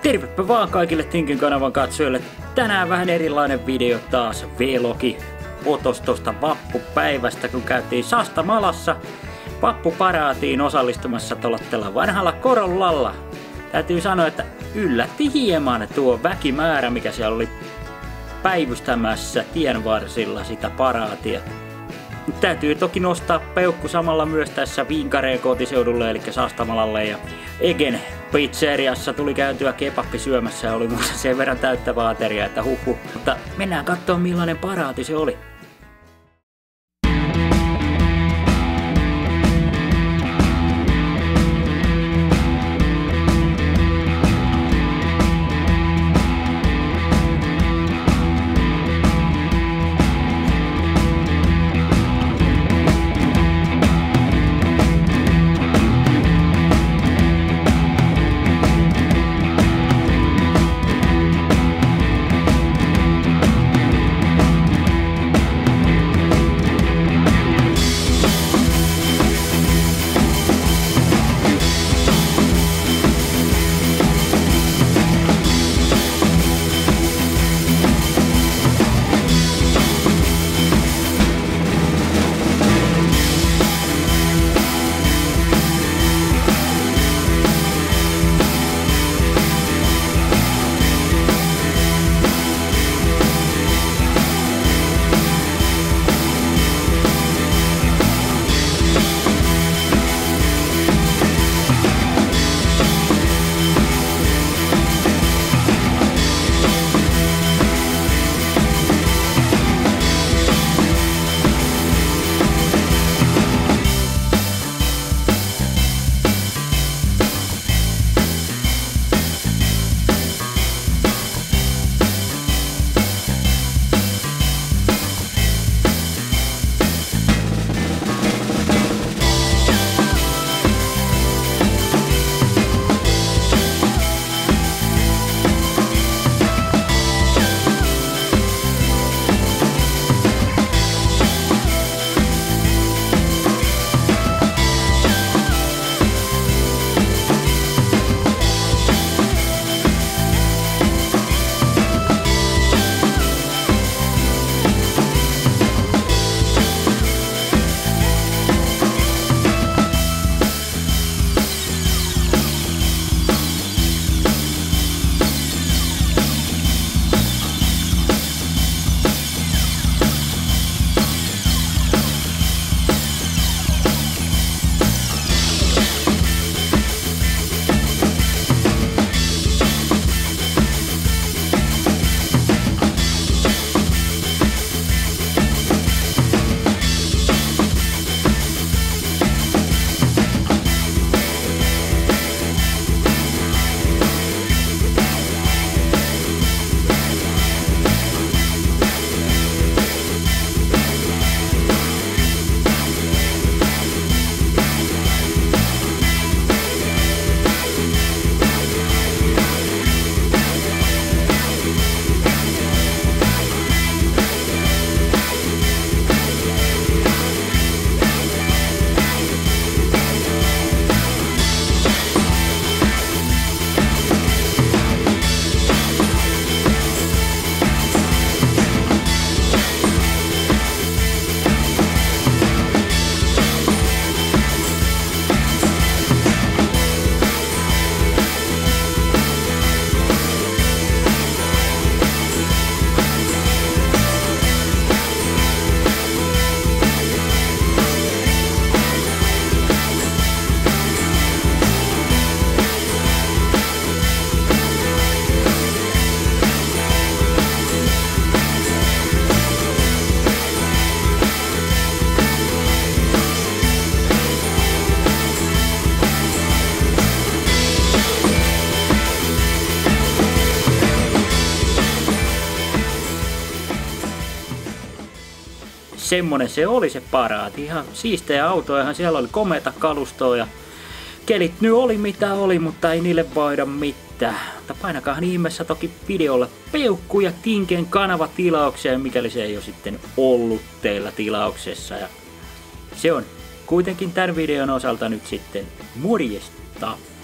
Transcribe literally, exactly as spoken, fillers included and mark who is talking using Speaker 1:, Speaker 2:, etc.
Speaker 1: Tervepä vaan kaikille Tinkin kanavan katsojille. Tänään vähän erilainen video taas. Vlogi otos tosta vappupäivästä, kun käytiin Sastamalassa vappuparaatiin osallistumassa tuolla vanhalla Corollalla. Täytyy sanoa, että yllätti hieman tuo väkimäärä, mikä siellä oli päivystämässä tien varsilla sitä paraatia. Täytyy toki nostaa peukku samalla myös tässä Vinkareen kotiseudulle, eli Sastamalalle, ja Egen pizzeriassa tuli käytyä kebappi syömässä ja oli muussa sen verran täyttä vaateria, että huhu. Mutta mennään katsomaan, millainen paraati se oli. Semmonen se oli se paraati. Ihan siistejä autoja, ihan siellä oli komeata kalustoa ja kelit nyt oli mitä oli, mutta ei niille voida mitään. Mutta painakahan ihmeessä toki videolle peukku ja Tinken kanava tilaukseen, mikäli se ei ole sitten ollut teillä tilauksessa. Ja se on kuitenkin tämän videon osalta nyt sitten morjesta.